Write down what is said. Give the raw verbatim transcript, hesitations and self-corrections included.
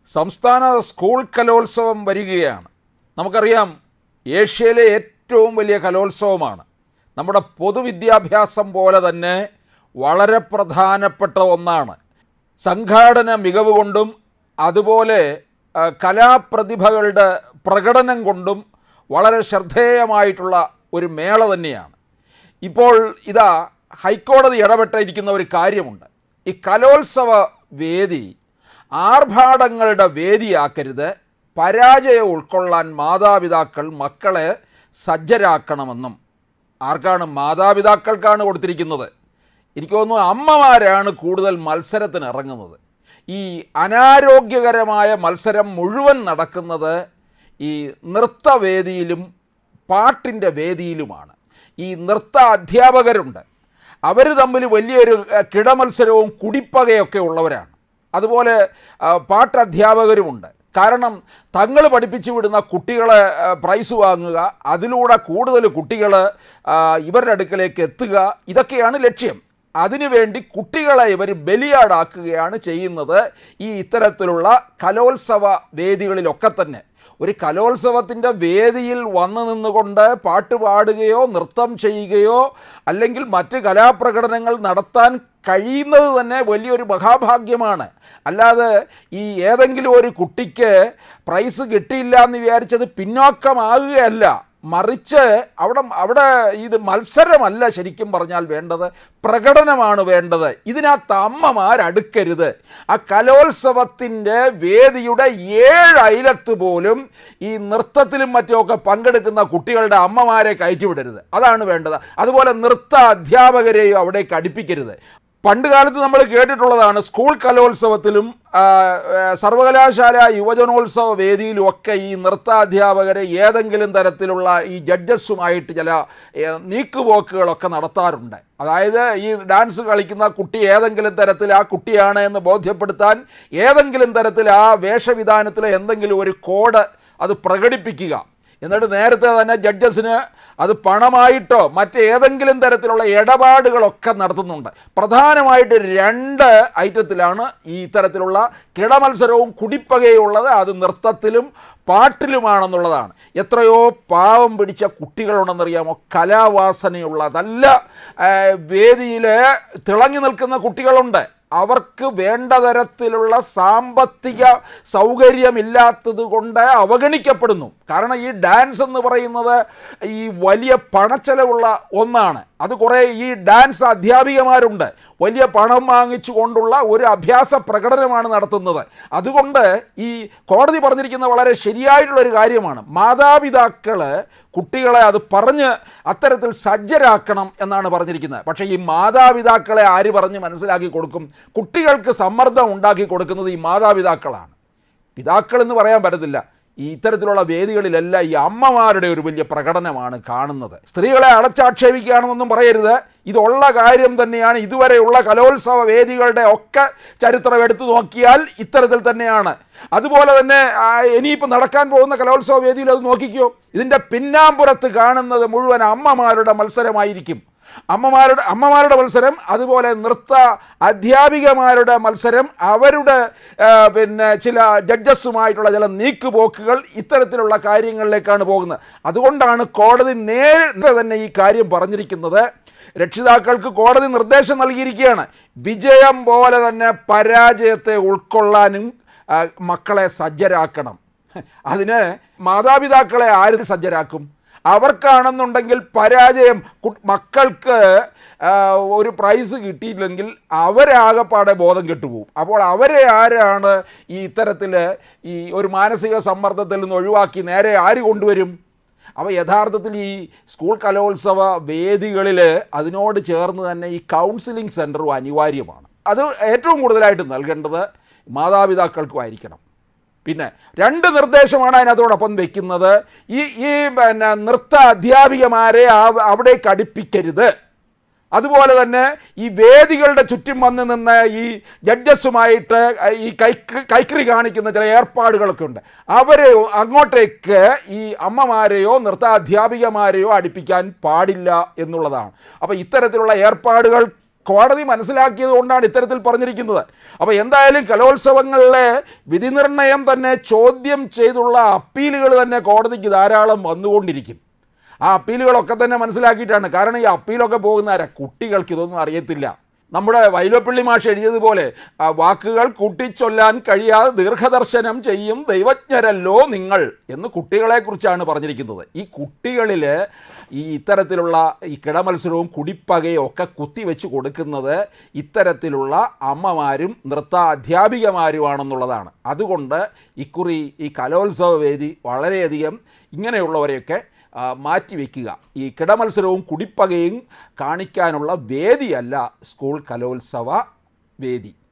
സംസ്ഥാന സ്കൂൾ കലോത്സവം വരികയാണ്. നമുക്കറിയാം, ഏഷ്യയിലെ ഏറ്റവും വലിയ കലോത്സവമാണ്. നമ്മുടെ പൊതുവിദ്യാഭ്യാസം പോലെ തന്നെ വളരെ പ്രധാനപ്പെട്ട ഒന്നാണ്. സംഘാടന മികവ് കൊണ്ടും അതുപോലെ കലാപ്രതിഭകളുടെ പ്രകടനം കൊണ്ടും വളരെ ശ്രദ്ധേയമായിട്ടുള്ള ഒരു മേള തന്നെയാണ്. ഇപ്പോൾ ഇതാ ഹൈക്കോടതി ഇടപെട്ടിരിക്കുന്ന ഒരു കാര്യമുണ്ട്. ഈ കലോത്സവ വേദി ആർഭാടങ്ങളുടെ വേദിയാക്കരുത്, പരാജയം ഉൾക്കൊള്ളാൻ മാതാപിതാക്കൾ മക്കളെ സജ്ജരാക്കണമെന്നും. ആർക്കാണ്? മാതാപിതാക്കൾക്കാണ് കൊടുത്തിരിക്കുന്നത്. എനിക്ക് തോന്നുന്നു അമ്മമാരാണ് കൂടുതൽ മത്സരത്തിന് ഇറങ്ങുന്നത്. ഈ അനാരോഗ്യകരമായ മത്സരം മുഴുവൻ നടക്കുന്നത് ഈ നൃത്തവേദിയിലും പാട്ടിൻ്റെ വേദിയിലുമാണ്. ഈ നൃത്ത അധ്യാപകരുണ്ട്, അവർ തമ്മിൽ വലിയൊരു കിടമത്സരവും കുടിപ്പകയൊക്കെ ഉള്ളവരാണ്. അതുപോലെ പാട്ട് അധ്യാപകരുമുണ്ട്. കാരണം തങ്ങൾ പഠിപ്പിച്ചു വിടുന്ന കുട്ടികളെ പ്രൈസ് വാങ്ങുക, അതിലൂടെ കൂടുതൽ കുട്ടികൾ ഇവരുടെ അടുക്കലേക്ക് എത്തുക, ഇതൊക്കെയാണ് ലക്ഷ്യം. അതിനുവേണ്ടി കുട്ടികളെ ഇവർ ബലിയാടാക്കുകയാണ് ചെയ്യുന്നത് ഈ ഇത്തരത്തിലുള്ള കലോത്സവ വേദികളിലൊക്കെ തന്നെ. ഒരു കലോത്സവത്തിൻ്റെ വേദിയിൽ വന്നു നിന്നുകൊണ്ട് പാട്ട് പാടുകയോ നൃത്തം ചെയ്യുകയോ അല്ലെങ്കിൽ മറ്റ് കലാപ്രകടനങ്ങൾ നടത്താൻ കഴിയുന്നത് തന്നെ വലിയൊരു മഹാഭാഗ്യമാണ്. അല്ലാതെ ഈ ഏതെങ്കിലും ഒരു കുട്ടിക്ക് പ്രൈസ് കിട്ടിയില്ല എന്ന് വിചാരിച്ചത് പിന്നോക്കമാകുകയല്ല, മറിച്ച് അവിടെ അവിടെ ഇത് മത്സരമല്ല ശരിക്കും പറഞ്ഞാൽ വേണ്ടത്, പ്രകടനമാണ് വേണ്ടത്. ഇതിനകത്ത് അമ്മമാരടുക്കരുത്. ആ കലോത്സവത്തിൻ്റെ വേദിയുടെ ഏഴ് അയലത്ത് പോലും ഈ നൃത്തത്തിലും മറ്റുമൊക്കെ പങ്കെടുക്കുന്ന കുട്ടികളുടെ അമ്മമാരെ കയറ്റിവിടരുത്. അതാണ് വേണ്ടത്. അതുപോലെ നൃത്ത അധ്യാപകരെയും അവിടേക്ക് അടുപ്പിക്കരുത്. പണ്ട് കാലത്ത് നമ്മൾ കേട്ടിട്ടുള്ളതാണ്, സ്കൂൾ കലോത്സവത്തിലും സർവകലാശാല യുവജനോത്സവ വേദിയിലുമൊക്കെ ഈ നൃത്താധ്യാപകരെ ഏതെങ്കിലും തരത്തിലുള്ള ഈ ജഡ്ജസുമായിട്ട് ചില നീക്കുപോക്കുകളൊക്കെ നടത്താറുണ്ട്. അതായത് ഈ ഡാൻസ് കളിക്കുന്ന കുട്ടി ഏതെങ്കിലും തരത്തിൽ ആ കുട്ടിയാണ് എന്ന് ബോധ്യപ്പെടുത്താൻ ഏതെങ്കിലും തരത്തിൽ ആ വേഷവിധാനത്തിൽ എന്തെങ്കിലും ഒരു കോഡ് അത് പ്രകടിപ്പിക്കുക. എന്നിട്ട് നേരത്തെ തന്നെ ജഡ്ജസിന് അത് പണമായിട്ടോ മറ്റേതെങ്കിലും തരത്തിലുള്ള ഇടപാടുകളൊക്കെ നടത്തുന്നുണ്ട്. പ്രധാനമായിട്ട് രണ്ട് ഐറ്റത്തിലാണ് ഈ ഇത്തരത്തിലുള്ള കിടമത്സരവും കുടിപ്പകയും ഉള്ളത്. അത് നൃത്തത്തിലും പാട്ടിലുമാണെന്നുള്ളതാണ്. എത്രയോ പാവം പിടിച്ച കുട്ടികളുണ്ടെന്നറിയാമോ? കലാവാസനയുള്ള നല്ല വേദിയിൽ തിളങ്ങി നിൽക്കുന്ന കുട്ടികളുണ്ട്. അവർക്ക് വേണ്ട തരത്തിലുള്ള സാമ്പത്തിക സൗകര്യമില്ലാത്തത് കൊണ്ട് അവഗണിക്കപ്പെടുന്നു. കാരണം ഈ ഡാൻസ് എന്ന് പറയുന്നത് ഈ വലിയ പണച്ചെലവുള്ള ഒന്നാണ്. അത് കുറേ ഈ ഡാൻസ് അധ്യാപികമാരുണ്ട്, വലിയ പണം വാങ്ങിച്ചു കൊണ്ടുള്ള ഒരു അഭ്യാസ പ്രകടനമാണ് നടത്തുന്നത്. അതുകൊണ്ട് ഈ കോടതി പറഞ്ഞിരിക്കുന്ന വളരെ ശരിയായിട്ടുള്ളൊരു കാര്യമാണ്. മാതാപിതാക്കൾ കുട്ടികളെ അത് പറഞ്ഞ് അത്തരത്തിൽ സജ്ജരാക്കണം എന്നാണ് പറഞ്ഞിരിക്കുന്നത്. പക്ഷേ ഈ മാതാപിതാക്കളെ ആര് പറഞ്ഞ് മനസ്സിലാക്കി കൊടുക്കും? കുട്ടികൾക്ക് സമ്മർദ്ദം ഉണ്ടാക്കി കൊടുക്കുന്നത് ഈ മാതാപിതാക്കളാണ്. പിതാക്കളെന്ന് പറയാൻ പറ്റത്തില്ല. ഈ ഇത്തരത്തിലുള്ള വേദികളിലെല്ലാം ഈ അമ്മമാരുടെ ഒരു വലിയ പ്രകടനമാണ് കാണുന്നത്. സ്ത്രീകളെ അടച്ചാക്ഷേപിക്കുകയാണെന്നൊന്നും പറയരുത്. ഇതുള്ള കാര്യം തന്നെയാണ്. ഇതുവരെയുള്ള കലോത്സവ വേദികളുടെ ഒക്കെ ചരിത്രം എടുത്തു നോക്കിയാൽ ഇത്തരത്തിൽ തന്നെയാണ്. അതുപോലെ തന്നെ ഇനിയിപ്പോൾ നടക്കാൻ പോകുന്ന കലോത്സവ വേദിയിൽ അത് നോക്കിക്കോ, ഇതിൻ്റെ പിന്നാമ്പുറത്ത് കാണുന്നത് മുഴുവൻ അമ്മമാരുടെ മത്സരമായിരിക്കും. അമ്മമാരുടെ അമ്മമാരുടെ മത്സരം, അതുപോലെ നൃത്ത അധ്യാപികമാരുടെ മത്സരം, അവരുടെ പിന്നെ ചില ജഡ്ജസുമായിട്ടുള്ള ചില നീക്കുപോക്കുകൾ, ഇത്തരത്തിലുള്ള കാര്യങ്ങളിലേക്കാണ് പോകുന്നത്. അതുകൊണ്ടാണ് കോടതി നേരത്തെ തന്നെ ഈ കാര്യം പറഞ്ഞിരിക്കുന്നത്. രക്ഷിതാക്കൾക്ക് കോടതി നിർദ്ദേശം നൽകിയിരിക്കുകയാണ്. വിജയം പോലെ തന്നെ പരാജയത്തെ ഉൾക്കൊള്ളാനും മക്കളെ സജ്ജരാക്കണം. അതിന് മാതാപിതാക്കളെ ആര് സജ്ജരാക്കും? അവർക്കാണെന്നുണ്ടെങ്കിൽ പരാജയം, മക്കൾക്ക് ഒരു പ്രൈസ് കിട്ടിയില്ലെങ്കിൽ അവരാകെപ്പാടെ ബോധം കെട്ടുപോകും. അപ്പോൾ അവരെ ആരാണ് ഈ ഇത്തരത്തിൽ ഈ ഒരു മാനസിക സമ്മർദ്ദത്തിൽ നിന്ന് ഒഴിവാക്കി നേരെ ആര് കൊണ്ടുവരും? അപ്പോൾ യഥാർത്ഥത്തിൽ ഈ സ്കൂൾ കലോത്സവ വേദികളിൽ അതിനോട് ചേർന്ന് തന്നെ ഈ കൗൺസിലിംഗ് സെൻറ്ററും അനിവാര്യമാണ്. അത് ഏറ്റവും കൂടുതലായിട്ട് നൽകേണ്ടത് മാതാപിതാക്കൾക്കുമായിരിക്കണം. പിന്നെ രണ്ട് നിർദ്ദേശമാണ് അതിനകത്തോടൊപ്പം വയ്ക്കുന്നത്. ഈ ഈ പിന്നെ നൃത്ത അധ്യാപികമാരെ അവിടേക്ക് അടുപ്പിക്കരുത്. അതുപോലെ തന്നെ ഈ വേദികളുടെ ചുറ്റും വന്ന് നിന്ന് ഈ ജഡ്ജസുമായിട്ട് ഈ കൈക്ക് കൈക്കറി കാണിക്കുന്ന ചില ഏർപ്പാടുകളൊക്കെ ഉണ്ട്. അവരെ അങ്ങോട്ടേക്ക് ഈ അമ്മമാരെയോ നൃത്താധ്യാപികമാരെയോ അടുപ്പിക്കാൻ പാടില്ല എന്നുള്ളതാണ്. അപ്പോൾ ഇത്തരത്തിലുള്ള ഏർപ്പാടുകൾ കോടതി മനസ്സിലാക്കിയത് കൊണ്ടാണ് ഇത്തരത്തിൽ പറഞ്ഞിരിക്കുന്നത്. അപ്പോൾ എന്തായാലും കലോത്സവങ്ങളിലെ വിധിനിർണയം തന്നെ ചോദ്യം ചെയ്തുള്ള അപ്പീലുകൾ തന്നെ കോടതിക്ക് ധാരാളം വന്നുകൊണ്ടിരിക്കും. ആ അപ്പീലുകളൊക്കെ തന്നെ മനസ്സിലാക്കിയിട്ടാണ്. കാരണം ഈ അപ്പീലൊക്കെ പോകുന്ന ആരാ? കുട്ടികൾക്ക് ഇതൊന്നും അറിയത്തില്ല. നമ്മുടെ വൈലോപ്പിള്ളി മാഷ് എഴുതിയതുപോലെ വാക്കുകൾ കൂട്ടിച്ചൊല്ലാൻ കഴിയാതെ ദീർഘദർശനം ചെയ്യും ദൈവജ്ഞരല്ലോ നിങ്ങൾ എന്ന് കുട്ടികളെക്കുറിച്ചാണ് പറഞ്ഞിരിക്കുന്നത്. ഈ കുട്ടികളിൽ ഈ ഇത്തരത്തിലുള്ള ഈ കിടമത്സരവും കുടിപ്പകയും ഒക്കെ കുത്തിവെച്ച് കൊടുക്കുന്നത് ഇത്തരത്തിലുള്ള അമ്മമാരും നൃത്ത അധ്യാപികമാരുമാണെന്നുള്ളതാണ്. അതുകൊണ്ട് ഇക്കുറി ഈ കലോത്സവ വേദി വളരെയധികം ഇങ്ങനെയുള്ളവരെയൊക്കെ മാറ്റിവെക്കുക. ഈ കിടമത്സരവും കുടിപ്പകയും കാണിക്കാനുള്ള വേദിയല്ല സ്കൂൾ കലോത്സവ വേദി.